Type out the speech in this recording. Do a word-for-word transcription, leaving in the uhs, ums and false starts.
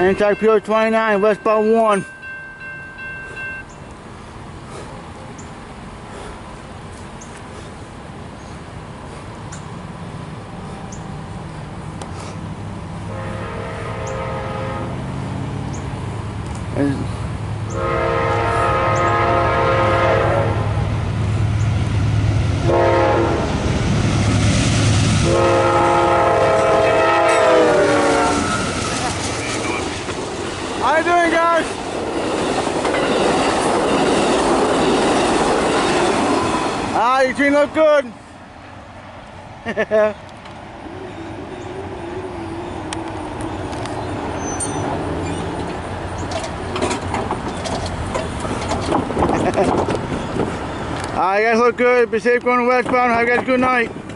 Amtrak P O twenty-nine, westbound one. How you doing, guys? Ah, your team look good. Ah, you guys look good. Be safe going westbound. Have you guys a good night.